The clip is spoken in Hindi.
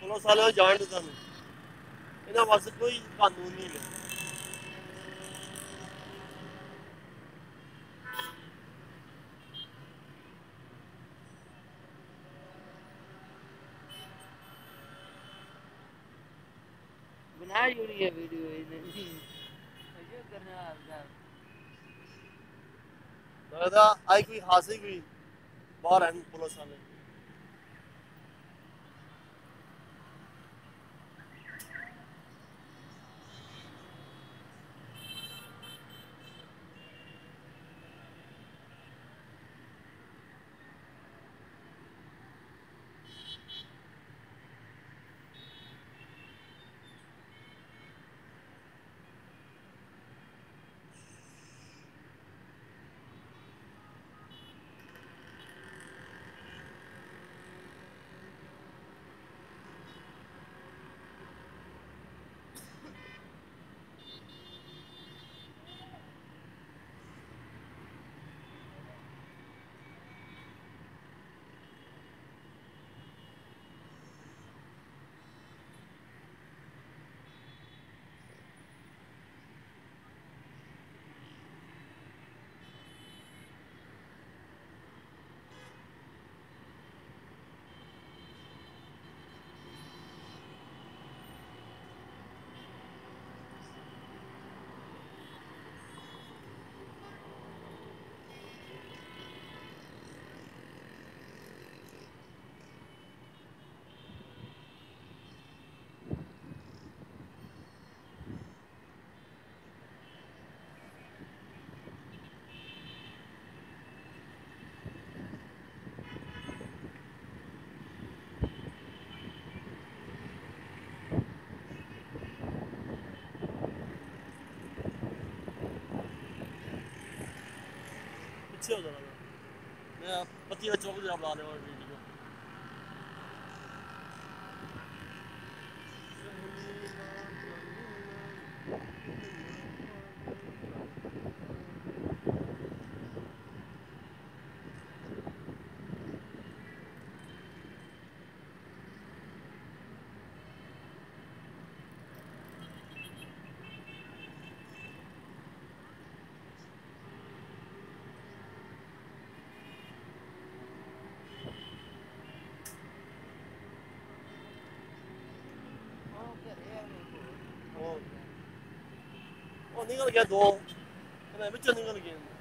पुलिस वाले जान दो तुम इन्होंने वास्ते कोई कानून नहीं है बना यूरी है वीडियो इन्हें ये करने वाला लगता आई कोई हादसे कोई बाहर है पुलिस वाले पीछे हो जाना मैं पति चौक जरा बुला रहा हूँ वो निकल गया दो मैं भी निकल गया